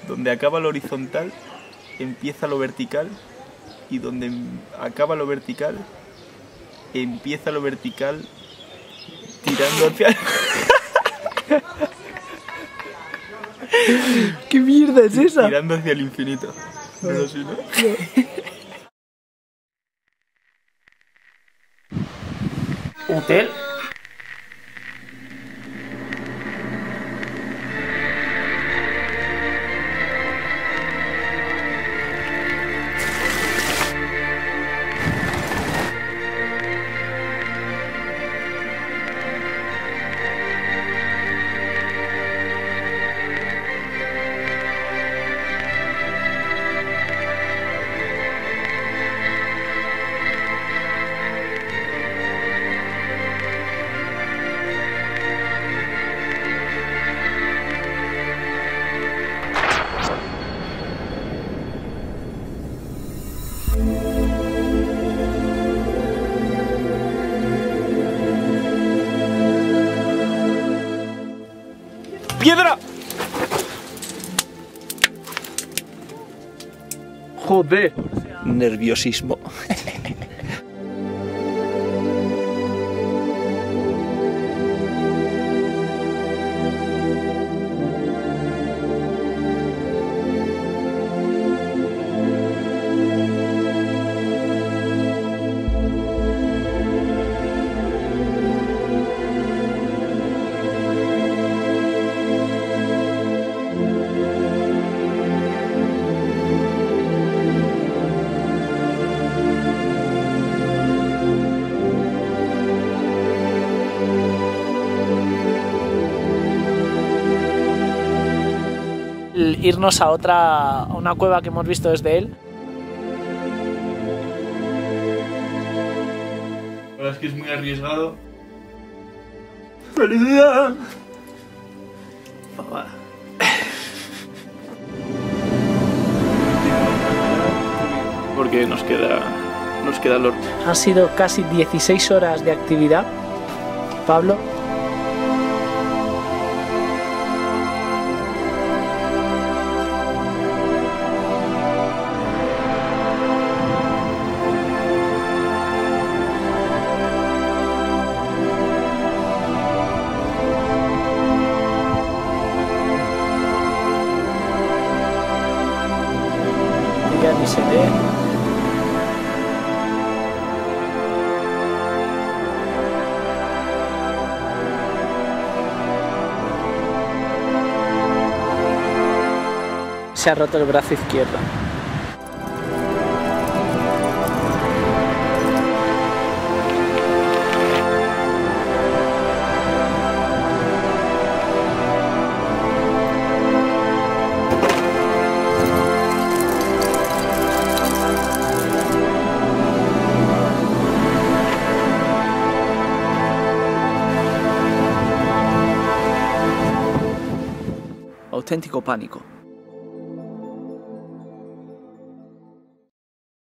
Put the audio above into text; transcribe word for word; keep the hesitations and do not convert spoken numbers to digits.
donde acaba lo horizontal, empieza lo vertical, y donde acaba lo vertical, empieza lo vertical, tirando hacia... ¿Qué mierda es esa? Tirando hacia el infinito. No lo sé, ¿no? Hotel. ¡Piedra! Joder. Nerviosismo. Irnos a otra, a una cueva que hemos visto desde él. La verdad es que es muy arriesgado. ¡Felicidad! Porque nos queda, nos queda lo... Han sido casi dieciséis horas de actividad, Pablo. Ya ni se ve. Se ha roto el brazo izquierdo. Auténtico pánico.